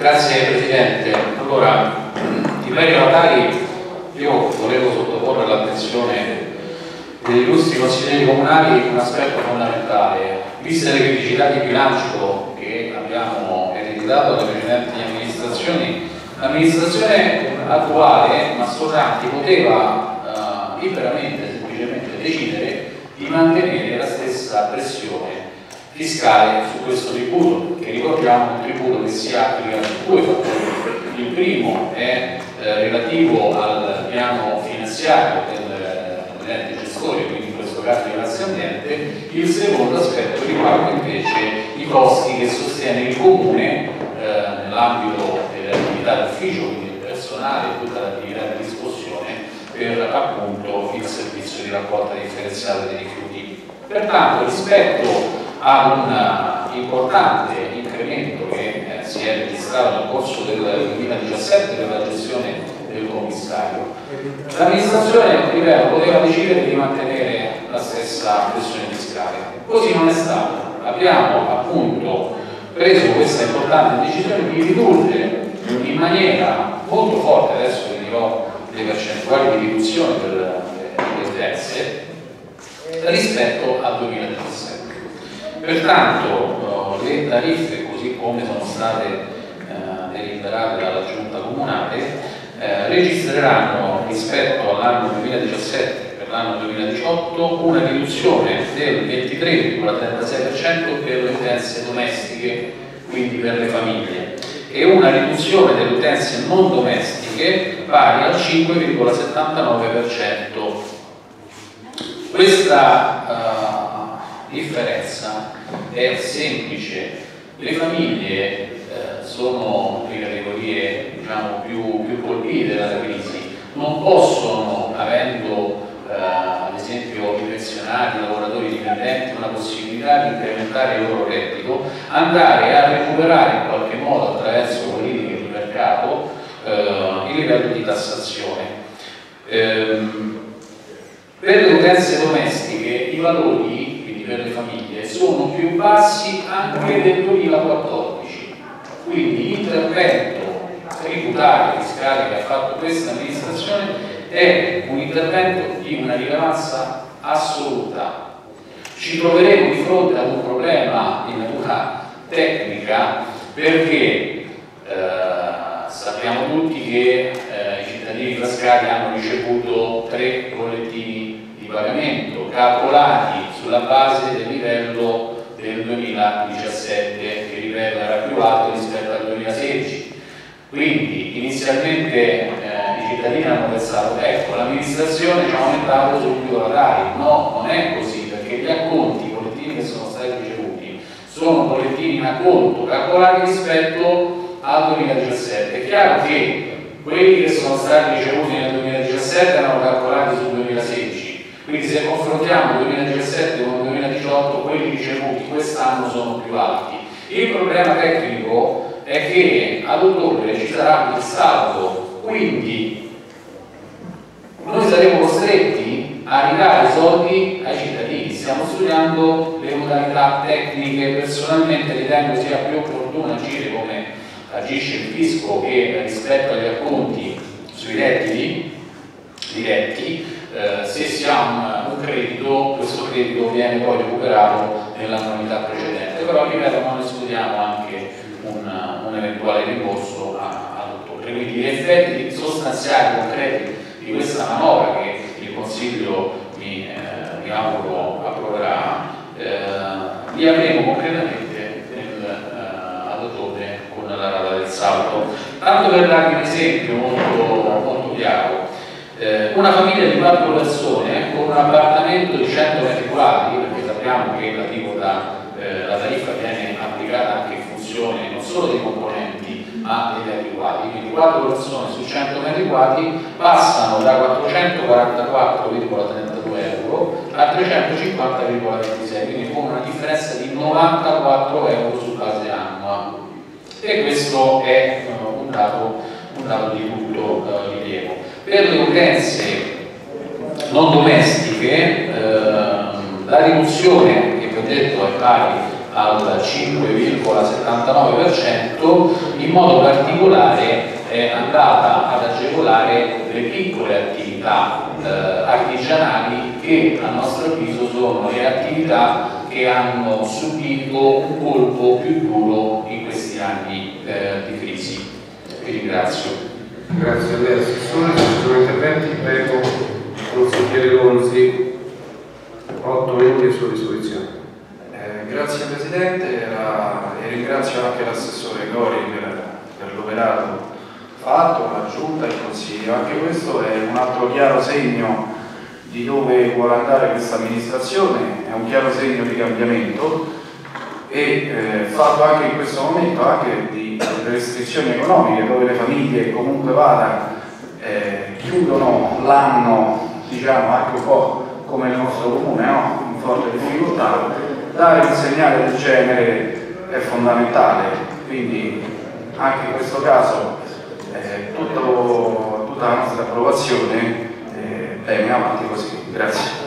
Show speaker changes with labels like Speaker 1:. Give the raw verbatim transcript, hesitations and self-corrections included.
Speaker 1: Grazie Presidente. Allora, in merito a tali, io volevo sottoporre all'attenzione degli illustri consiglieri comunali un aspetto fondamentale. Viste le criticità di bilancio che abbiamo ereditato dalle precedenti amministrazioni, l'amministrazione attuale, Mastrosanti, poteva eh, liberamente, semplicemente decidere di mantenere la stessa pressione fiscale su questo tributo, che ricordiamo è un tributo che si applica su due fattori. Il primo è eh, relativo al piano finanziario del, dell'ente gestore, quindi in questo caso di Lazio Ambiente. Il secondo aspetto riguarda invece i costi che sostiene il Comune eh, nell'ambito delle attività d'ufficio, quindi il personale e tutta l'attività di riscossione per appunto il servizio di raccolta differenziata dei rifiuti. Pertanto, rispetto ad un importante incremento che eh, si è registrato nel corso del duemiladiciassette per la gestione del commissario, l'amministrazione, ripeto, poteva decidere di mantenere la stessa pressione fiscale. Così non è stato. Abbiamo appunto preso questa importante decisione di ridurre in maniera molto forte, adesso vi dirò le percentuali di riduzione per le utenze, rispetto al duemiladiciassette. Pertanto le tariffe, così come sono state eh, deliberate dalla Giunta Comunale, eh, registreranno rispetto all'anno duemiladiciassette per l'anno duemiladiciotto una riduzione del ventitré virgola trentasei per cento per le utenze domestiche, quindi per le famiglie, e una riduzione delle utenze non domestiche pari al cinque virgola settantanove per cento. Questa uh, differenza è semplice. Le famiglie eh, sono le categorie, diciamo, più, più colpite dalla crisi, non possono, avendo eh, ad esempio i pensionati, i lavoratori dipendenti, una possibilità di incrementare il loro reddito, andare a recuperare in qualche modo attraverso politiche di mercato eh, il livello di tassazione. Ehm, per le utenze domestiche i valori, per le famiglie, sono più bassi anche del duemilaquattordici, quindi l'intervento tributario fiscale che ha fatto questa amministrazione è un intervento di una rilevanza assoluta. Ci troveremo di fronte ad un problema di natura tecnica perché eh, sappiamo tutti che eh, i cittadini frascati hanno ricevuto tre bollettini di pagamento calcolati sulla base del livello del duemiladiciassette, che il livello era più alto rispetto al duemilasedici. Quindi inizialmente eh, i cittadini hanno pensato, ecco, l'amministrazione ci ha aumentato subito la Tari. No, non è così, perché gli acconti, i bollettini che sono stati ricevuti, sono bollettini in acconto calcolati rispetto al duemiladiciassette. È chiaro che quelli che sono stati ricevuti nel duemiladiciassette erano calcolati sul duemilasedici. Quindi se confrontiamo il duemiladiciassette con il duemiladiciotto, quelli ricevuti quest'anno sono più alti. Il problema tecnico è che ad ottobre ci sarà il saldo, quindi noi saremo costretti a ridare i soldi ai cittadini. Stiamo studiando le modalità tecniche. Personalmente ritengo sia più opportuno agire come agisce il fisco, che rispetto agli acconti sui redditi diretti. Eh, se si ha un, un credito, questo credito viene poi recuperato nell'annualità precedente, però ripeto, non escludiamo anche un, un eventuale rimborso ad ottobre. Quindi gli effetti sostanziali concreti di questa manovra, che il Consiglio mi, eh, mi auguro approverà, eh, li avremo concretamente nel, eh, ad ottobre con la rata del saldo. Tanto per darvi un esempio molto, molto chiaro, una famiglia di quattro persone con un appartamento di cento metri quadri, perché sappiamo che la, eh, la tariffa viene applicata anche in funzione non solo dei componenti ma dei metri quadri, quindi quattro persone su cento metri quadri passano da quattrocentoquarantaquattro virgola trentadue euro a trecentocinquanta virgola ventisei, quindi con una differenza di novantaquattro euro su base annua, e questo è uh, un, dato, un dato di tutto uh, rilievo. Per le utenze non domestiche eh, la riduzione che vi ho detto è pari al cinque virgola settantanove per cento, in modo particolare è andata ad agevolare le piccole attività eh, artigianali che a nostro avviso sono le attività che hanno subito un colpo più duro in questi anni eh, di crisi. Vi ringrazio.
Speaker 2: Grazie a lei, Assessore. Ci sono interventi? Prego, consigliere Lonzi, otto minuti a sua disposizione.
Speaker 3: Eh, grazie Presidente la, e ringrazio anche l'Assessore Gori per, per l'operato fatto, la Giunta e il Consiglio. Anche questo è un altro chiaro segno di dove vuole andare questa amministrazione, è un chiaro segno di cambiamento e eh, fatto anche in questo momento anche di restrizioni economiche, dove le famiglie comunque vada eh, chiudono l'anno, diciamo anche un po' come il nostro comune, no? In forte difficoltà. Dare un segnale del genere è fondamentale, quindi anche in questo caso eh, tutto, tutta la nostra approvazione eh, bene, avanti così. Grazie.